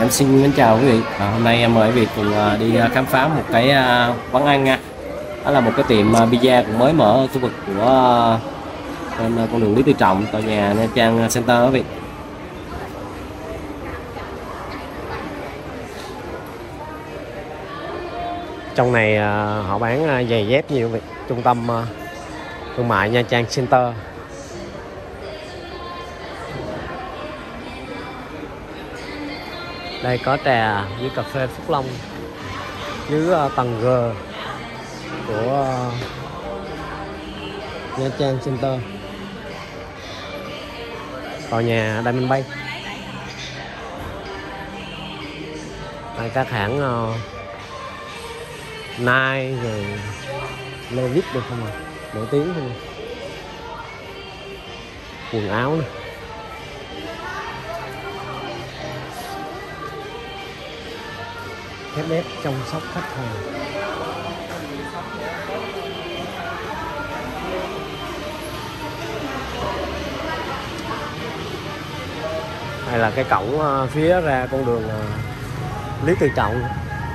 Em xin chào quý vị. Hôm nay em mời quý vị cùng đi khám phá một cái quán ăn nha. Đó là một cái tiệm pizza cũng mới mở ở khu vực của trên con đường Lý Tự Trọng, tòa nhà Nha Trang Center quý vị. Trong này họ bán giày dép nhiều quý vị. Trung tâm thương mại Nha Trang Center. Đây có trà với cà phê Phúc Long dưới tầng G của Nha Trang Center, tòa nhà Diamond Bank. Đây các hãng Nike rồi Levi's được không ạ? Nổi tiếng không? Quần áo này. Khép nép chăm sóc khách hàng. Đây là cái cổng phía ra con đường Lý Tự Trọng.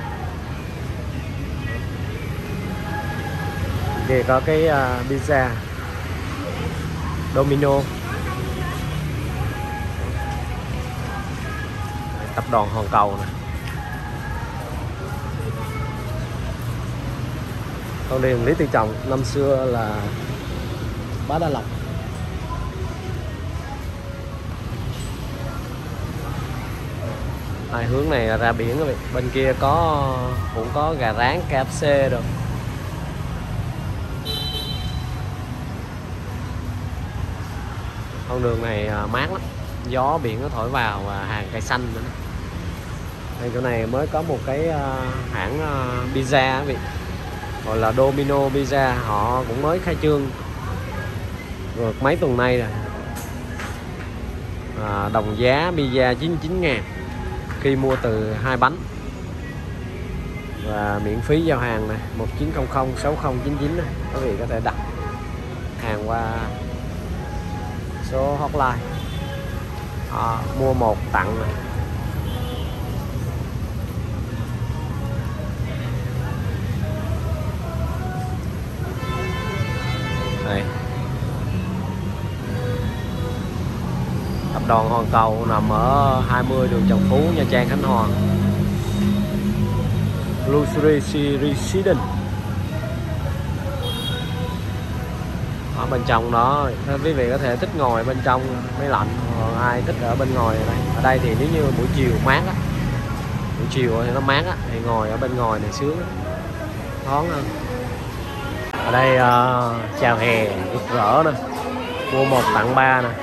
Kia có cái pizza Domino. Tập đoàn Hoàn Cầu này. Con đường Lý Tự Trọng năm xưa là Bá Đa Lộc. Hai hướng này ra biển rồi. Bên kia cũng có gà rán KFC rồi. Con đường này mát lắm, gió biển nó thổi vào và hàng cây xanh nữa. Đây chỗ này mới có một cái hãng pizza quý vị, gọi là Domino Pizza. Họ cũng mới khai trương rồi mấy tuần nay rồi. Đồng giá pizza 99.000 khi mua từ 2 bánh và miễn phí giao hàng này, 1900 6099 này. Quý vị có thể đặt hàng qua số hotline mua một tặng này. Đây. Tập đoàn Hoàn Cầu nằm ở 20 đường Trần Phú, Nha Trang, Khánh Hòa. Luxury Residence. Ở bên trong đó quý vị có thể thích ngồi bên trong máy lạnh, còn ai thích ở bên ngoài này. Ở đây thì nếu như buổi chiều mát á, buổi chiều thì nó mát á, thì ngồi ở bên ngoài này sướng, thoáng hơn. Ở đây chào hè rực rỡ nè, mua một tặng ba nè,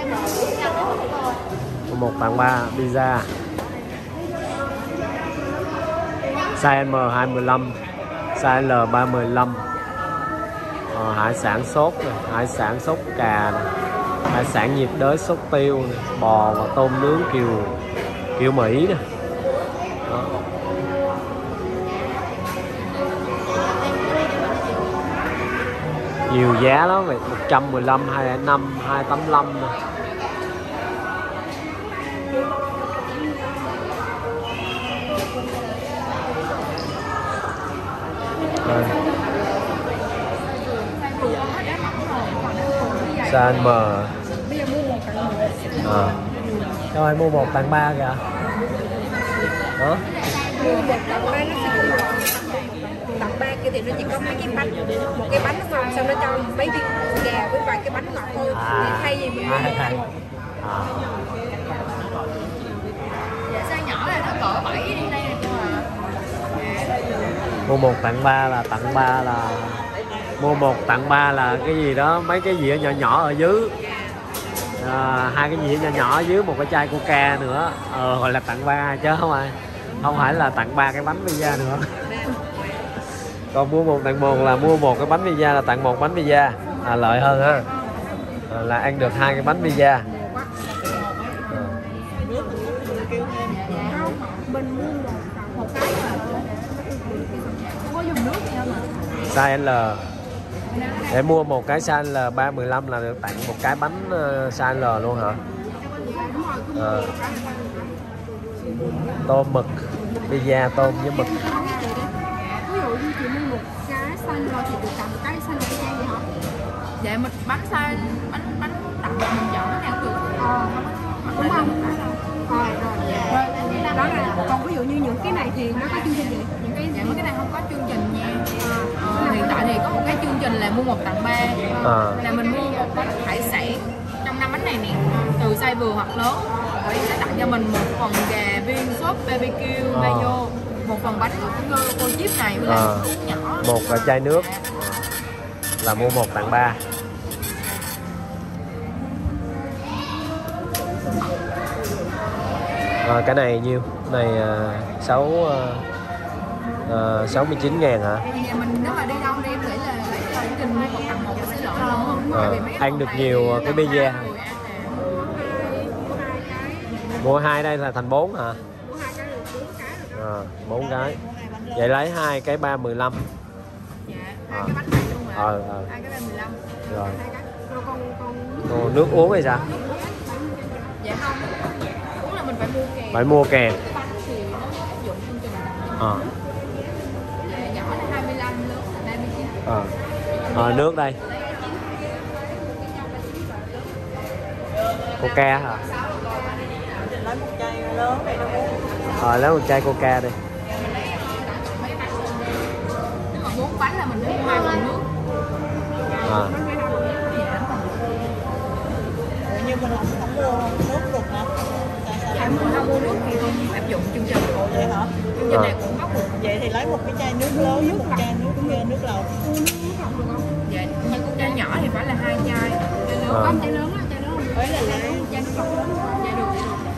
mua một tặng ba pizza size M 215, size L 315. Hải sản sốt này, hải sản sốt cà này, hải sản nhiệt đới sốt tiêu này, bò và tôm nướng kiểu Mỹ nè. Đó. Nhiều giá lắm vậy, 115, 205, 285 nè. Đây. Size M. Rồi mua một tặng ba kìa. Đó. Tặng ba kia thì nó chỉ có mấy cái bánh, một cái bánh ngon, xong nó cho mấy viên gà với vài cái bánh ngọt thôi. Thì thay vì mình size nhỏ này nó cỡ 7 đi đây này cơ à. Mua một tặng ba là mua một tặng ba là cái gì đó, mấy cái dĩa nhỏ nhỏ ở dưới, hai cái dĩa nhỏ nhỏ ở dưới, một cái chai coca nữa, gọi là tặng ba chứ không phải là tặng ba cái bánh pizza nữa. Còn mua một tặng một là mua một cái bánh pizza là tặng một bánh pizza, lợi hơn ha, là ăn được hai cái bánh pizza. Size L. Để mua một cái size L 315 là được tặng một cái bánh size L luôn hả? Tôm mực, pizza tôm với mực. Ví dụ như chị mua một cái xanh rồi thì được tặng cái xanh để trang vậy hả? Dạ mình bánh xanh, bánh tặng mình chọn cái nào được. Đúng không? Rồi, đó là còn ví dụ như những cái này thì nó có chương trình gì? Những cái Dạ mấy cái này không có chương trình nha. Hiện tại thì có một cái chương trình là mua 1 tặng 3. Là mình mua một bánh hải sản trong 5 bánh này nè, từ size vừa hoặc lớn. Rồi sẽ tặng cho mình một phần gà viên sốt BBQ mayo, một phần bánh của cô chip này với lại một uống nhỏ. Một là chai nước là mua 1 tặng 3. Cái này nhiêu? Cái này 69.000 hả? Nhà mình nếu mà đi đâu đi em nghĩ là lấy cho chương trình mua 1 tặng 1 sẽ lợi hơn. Ăn được nhiều cái pizza. Mua 2 đây là thành 4 hả? 4 cái. Vậy lấy 2 cái 315. Dạ, 2 cái bánh này luôn rồi. 2 cái 315. Rồi. Còn nước uống hay sao? Dạ không. Uống là mình phải mua kèm. Phải mua kèm. Bánh thì nó áp dụng chương trình. Nhỏ là 25, lớn là 39. Nước đây. Coca hả? Lấy một chai lớn này nó uống. Lấy một chai Coca đi. Nếu mà 4 bánh là mình phải mua 2 bình nước. Như mình không mua nước được hả? Phải mua không mua nước thì không áp dụng chương trình. Vậy hả? Chương trình này cũng bắt buộc. Vậy thì lấy một cái chai nước lớn với một chai nước lọc. Dạ, nhưng con chai nhỏ thì phải là 2 chai. Không, chai lớn á, chai lớn. Đấy là lấy Chai nước lọc lớn. Dạ được.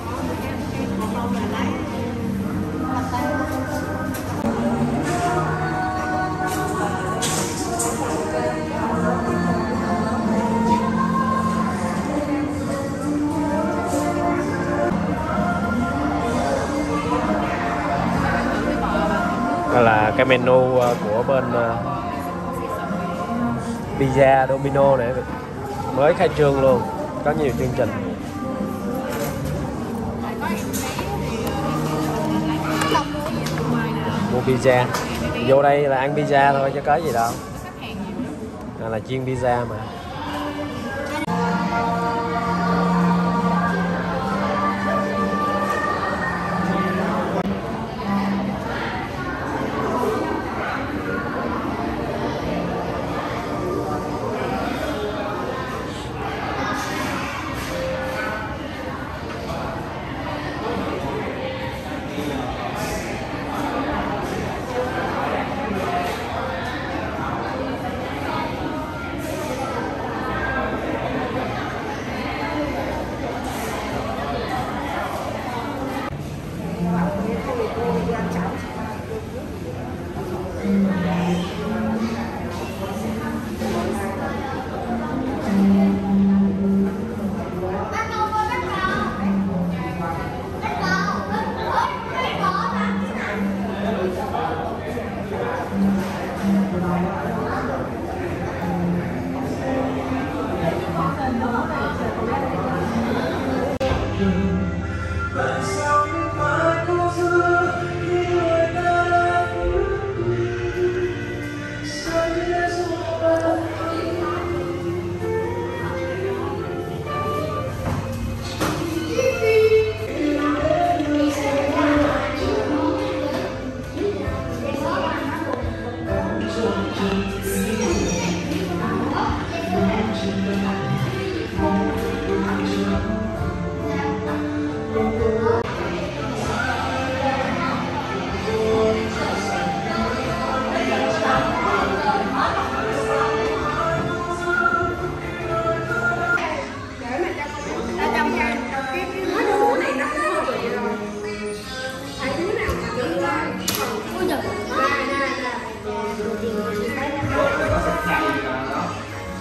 Đó là cái menu của bên Pizza Domino này, mới khai trương luôn, có nhiều chương trình. Mua pizza, vô đây là ăn pizza thôi chứ có gì đâu, là chuyên pizza mà.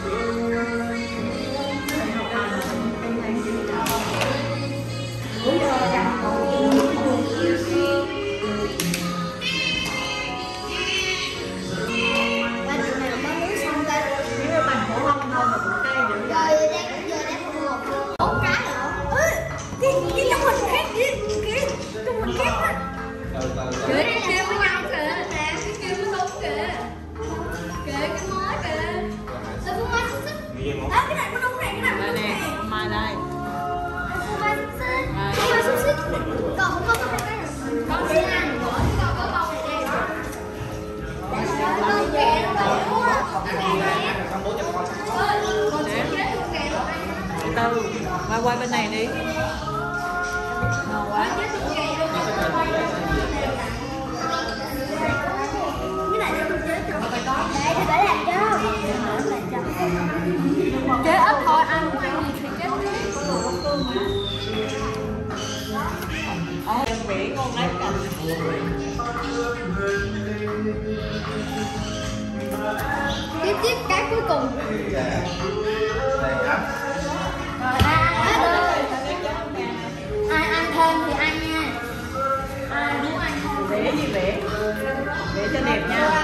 Đúng rồi. Chế ít thôi, ăn không ăn gì thì chế Biển con lấy cành. tiếp cái cuối cùng. Rồi ai ăn hết ơi. Ai ăn thêm thì ăn nha. Ai muốn ăn thêm. Bể gì bể? Bể cho đẹp nha.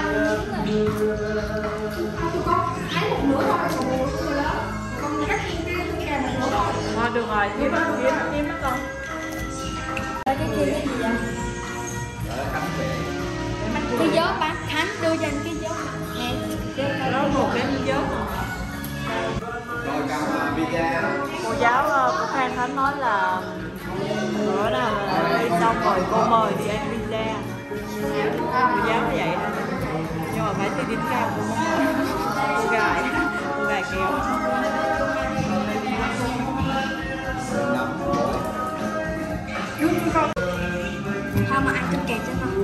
Ăn một nửa thôi, còn cắt cái một nửa thôi. Thôi được rồi, kiếm đó con. Cái kia cái gì vậy? Cái gió bán Khánh đưa cho anh cái gió. Nè, Đó một cái gió. Cô giáo của Phan Khánh nói là bữa nào mà đi xong rồi cô mời đi ăn pizza. Cô giáo vậy đó. Nhưng mà phải đi cao cô không mời. Cô gài kêu. Thôi mà ăn cơm kẹt cho nó.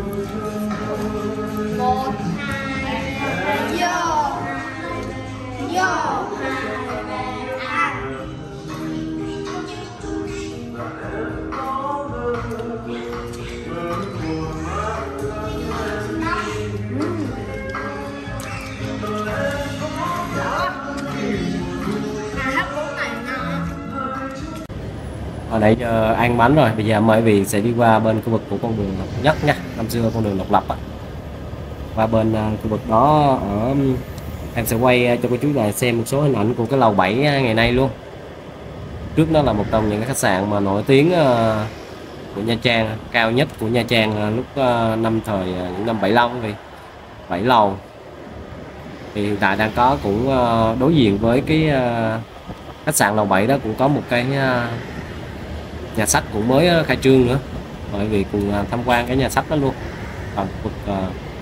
1, 2, vô. Vô. Ăn. Hồi nãy giờ ăn bánh rồi, bây giờ mời quý vị sẽ đi qua bên khu vực của con đường Độc Nhất nha. Năm xưa con đường độc lập á. Qua bên khu vực đó ở em sẽ quay cho cô chú là xem một số hình ảnh của cái lầu 7 ngày nay luôn. Trước nó là một trong những cái khách sạn mà nổi tiếng của Nha Trang, cao nhất của Nha Trang lúc năm thời những năm 75 quý vị. 7 lầu. Thì hiện tại đang có cũng đối diện với cái khách sạn lầu 7 đó cũng có một cái nhà sách cũng mới khai trương nữa, bởi vì cùng tham quan cái nhà sách đó luôn. Còn khu vực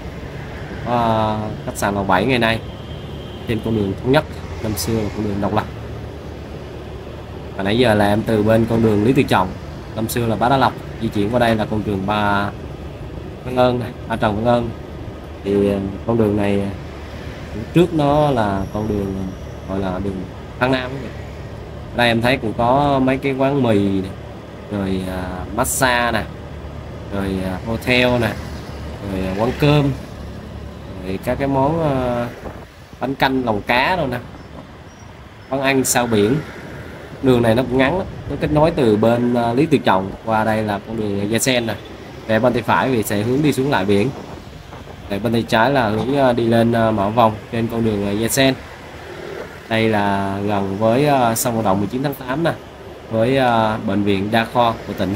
khách sạn lầu 7 ngày nay trên con đường Thống Nhất, năm xưa là con đường độc lập. Và nãy giờ là em từ bên con đường Lý Tự Trọng, năm xưa là Bá Đa Lộc, di chuyển qua đây là con đường Văn Ơn này, Trần Văn Ơn. Thì con đường này trước nó là con đường gọi là đường Thăng Nam. Ở đây em thấy cũng có mấy cái quán mì này, rồi massage nè, rồi hotel nè, rồi quán cơm, rồi các cái món bánh canh lòng cá đâu nè, quán ăn sao biển. Đường này nó cũng ngắn lắm, nó kết nối từ bên Lý Tự Trọng qua đây là con đường Gia Sen nè. Về bên tay phải thì sẽ hướng đi xuống lại biển, để bên tay trái là hướng đi lên Mã Vòng trên con đường Gia Sen. Đây là gần với sân vận động 19 tháng 8 nè, với bệnh viện đa khoa của tỉnh.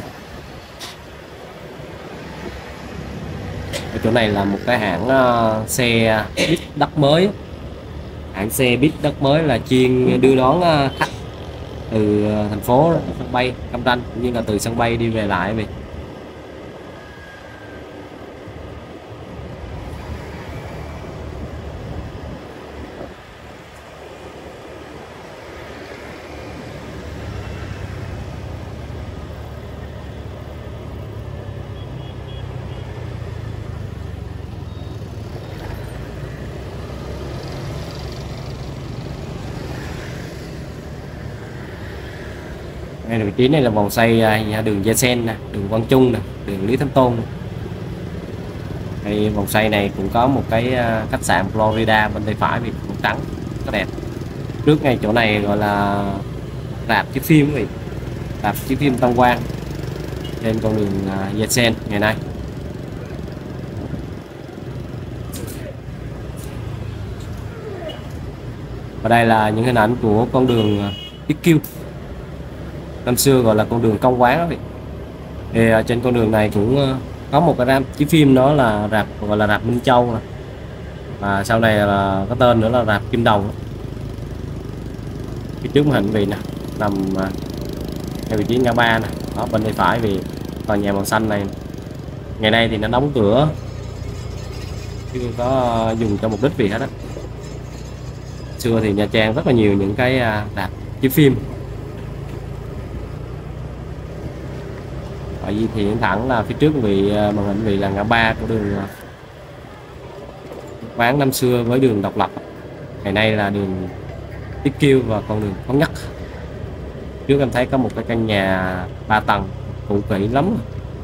Ở chỗ này là một cái hãng xe buýt đất mới. Hãng xe buýt đất mới là chuyên đưa đón khách từ thành phố sân bay Cam Ranh cũng như là từ sân bay đi về lại vậy. Đây vị trí này là vòng xoay đường Gia Sen nè, đường Quang Trung nè, đường Lý Thánh Tôn. Đây, vòng xoay này cũng có một cái khách sạn Florida bên tay phải, vì màu trắng rất đẹp. Trước ngay chỗ này gọi là rạp chiếu phim quý vị, rạp chiếu phim Tân Quang trên con đường Gia Sen ngày nay. Và đây là những hình ảnh của con đường XQ, năm xưa gọi là con đường Công Quán đó. Thì trên con đường này cũng có một cái rạp chiếu phim, đó là rạp gọi là rạp Minh Châu này. Và sau này là có tên nữa là rạp Kim Đồng. Cái trước hình vì nè nằm ngay vị trí ngã ba nè, đó bên tay phải vì tòa nhà màu xanh này ngày nay thì nó đóng cửa chứ không có dùng cho mục đích gì hết á. Xưa thì Nha Trang rất là nhiều những cái rạp chiếu phim. Tại vì thì hiện thẳng là phía trước vị màn hình vị là ngã ba của đường bán năm xưa với đường Độc Lập, ngày nay là đường Tiết Kiêu và con đường Thống Nhất. Trước em thấy có một cái căn nhà 3 tầng cũ kỹ lắm.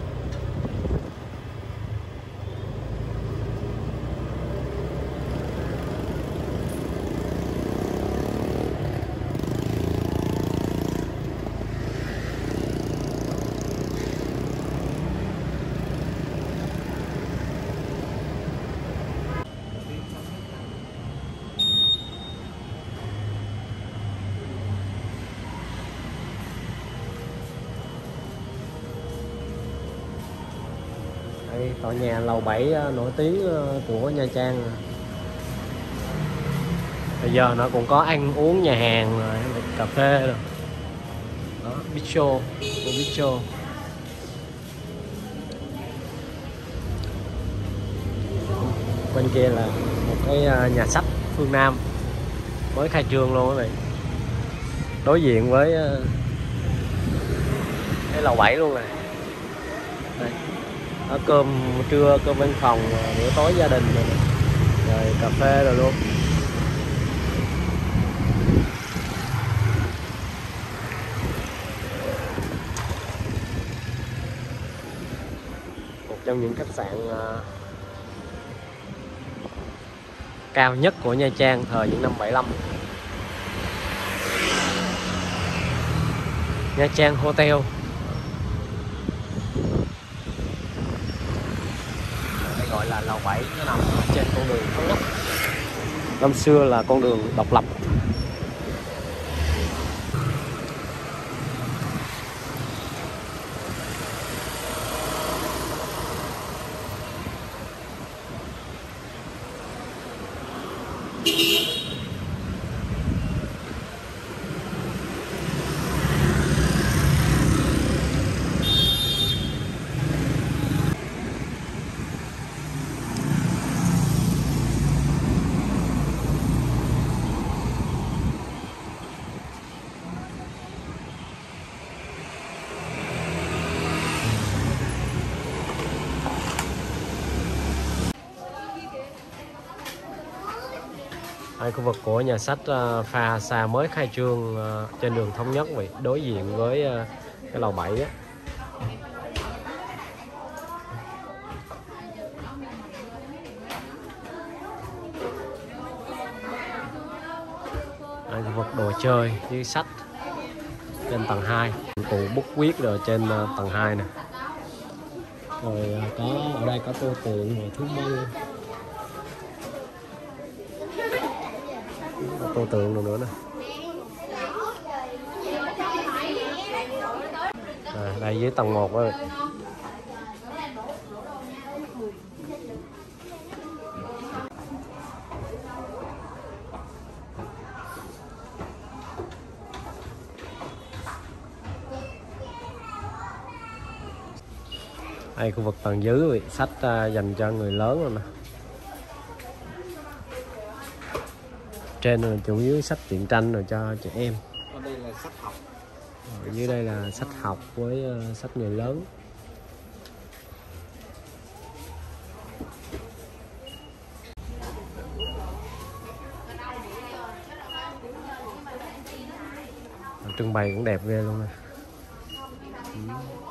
Đây, tòa nhà lầu 7 nổi tiếng của Nha Trang. Bây giờ nó cũng có ăn uống nhà hàng rồi, cà phê rồi. Đó, bistro, bistro. Bên kia là một cái nhà sách Phương Nam mới khai trương luôn các bạn. Đối diện với cái lầu 7 luôn này. Đây. Ở cơm trưa, cơm văn phòng, bữa tối gia đình rồi cà phê rồi luôn. Một trong những khách sạn cao nhất của Nha Trang thời những năm 75. Nha Trang Hotel. Đây gọi là lầu 7, nó nằm trên con đường Thống Nhất. Năm xưa là con đường Độc Lập. Hai khu vực của nhà sách Pha Sa mới khai trương trên đường Thống Nhất vậy, đối diện với cái lầu 7 á. Hai khu vực đồ chơi với sách trên tầng 2, cụ bút viết rồi trên tầng 2 nè. Rồi có ở đây có tô tượng và thú mông, tô tượng rồi nữa nè. Đây dưới tầng 1 đó. Đây khu vực tầng dưới sách dành cho người lớn rồi nè. Trên là chủ yếu sách truyện tranh rồi cho trẻ em. Ở đây là sách học. Ở dưới đây là sách học với sách người lớn. Trưng bày cũng đẹp ghê luôn nè.